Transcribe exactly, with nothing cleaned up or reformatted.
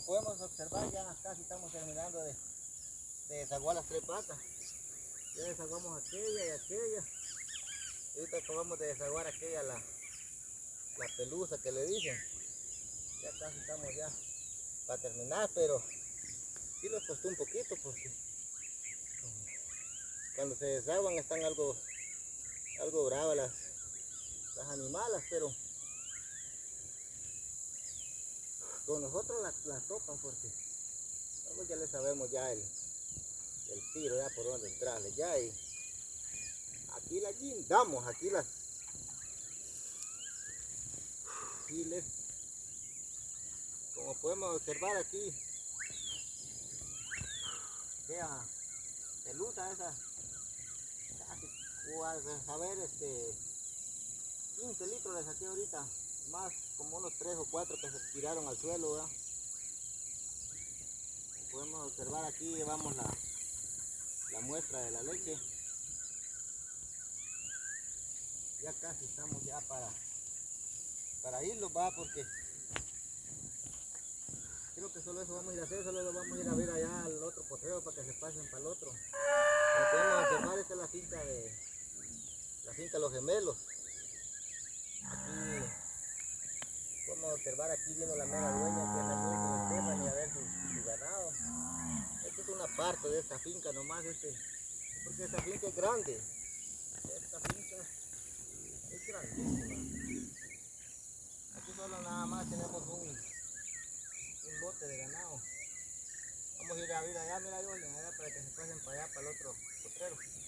podemos observar, ya casi estamos terminando de, de desaguar las tres patas. Ya desaguamos aquella y aquella. Y ahorita acabamos de desaguar aquella, la, la pelusa que le dicen. Ya casi estamos ya para terminar, pero sí les costó un poquito porque cuando se desaguan están algo, algo bravas las, las animalas, pero con nosotros las, las tocan porque nosotros ya le sabemos ya el, el tiro, ya por donde entrarle ya, y aquí las guindamos, aquí las y les, como podemos observar aquí, vea, pelusa esa, casi, a ver, este, quince litros le saqué ahorita, más como unos tres o cuatro que se tiraron al suelo, ¿verdad? Podemos observar aquí, llevamos la, la muestra de la leche. Ya casi estamos ya para, para irlo, va, porque creo que solo eso vamos a ir a hacer, solo lo vamos a ir a ver allá al otro potrero para que se pasen para el otro. Como podemos observar, esta es la finca de la finca Los Gemelos. Aquí podemos observar, aquí vino la mera dueña, que es la dueña de Stephanie, a ver su, su ganado. Esta es una parte de esta finca nomás, este, porque esta finca es grande. Esta finca es grandísima. Aquí solo nada más tenemos un, un lote de ganado. Vamos a ir a ver allá, mira, allá para que se pasen para allá, para el otro potrero.